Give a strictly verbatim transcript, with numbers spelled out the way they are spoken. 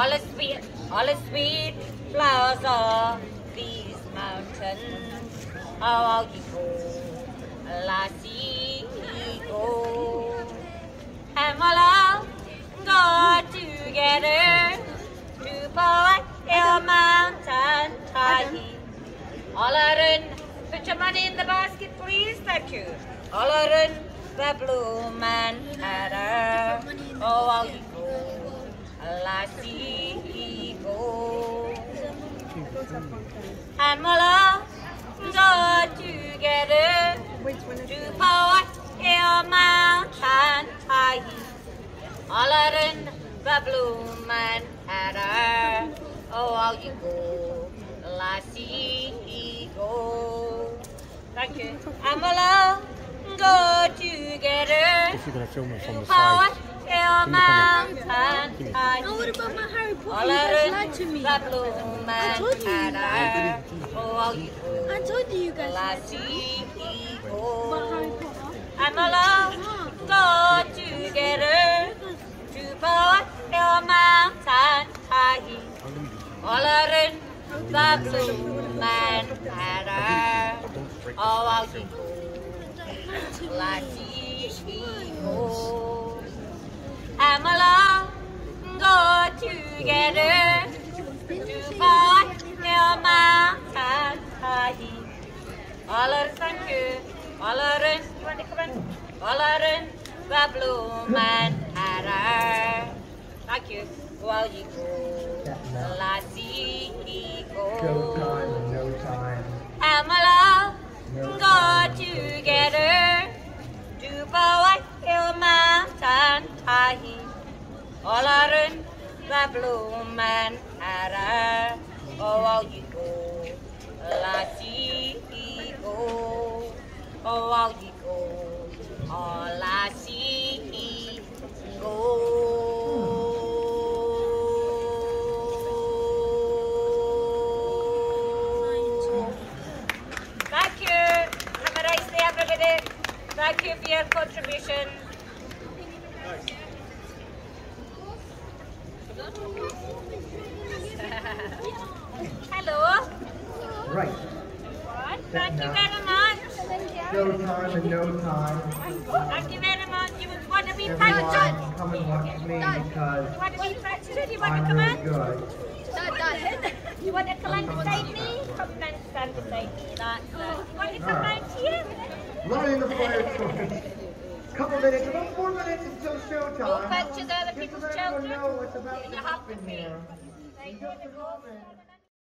all the sweet, all the sweet flowers of these mountains. How you go, lassie, go. And we'll all go together to Poet Hill Mountain High. All around, put your money in the basket, please. Thank you. All around the blue man heather. Oh, how you go, lassie, go. And we'll all go together to Poet Hill Mountain High. All around the blue man heather. Oh, how you go, lassie, go. Thank you. And we'll all go together if you're going to film it from the to side. Hill Mountain High. Oh, what about my Harry Potter? All You guys around lied to me. the blue man told you. heather. Oh, how you go, I told you you guys lied to me. lassie, About Harry go. Potter? And we'll all go together to Poet Hill Mountain High. All around the blue man heather. Oh, how you go, lassie, go. And we'll all go together to Poet Hill Mountain High. All around, thank you. All around, you want to come in? All around the blue man heather. Thank you. While you go, lassie, go. No time, no time. And we'll all go together to Poet Hill Mountain High. All around the blue man heather. Oh, how you go, lassie, go. Oh, how you go, oh, lassie, go. Thank you. Have a nice day, everybody. Thank you for your contribution. Hello. Right. What? Thank you very much. No time and no time. Thank you very much. You want to be Everyone, fractured? come and watch me because You want to be fractured? You want to I'm come really in? good. Dad, Dad. You want to come in beside me? Come in and stand beside me. That's it. You want to come Alright. round here? Lighting the fire torch. Couple minutes, about four minutes until No showtime. pictures of other Just people's to let everyone children? know what's about You to have to happen be. here. Right, In here just we a go. moment.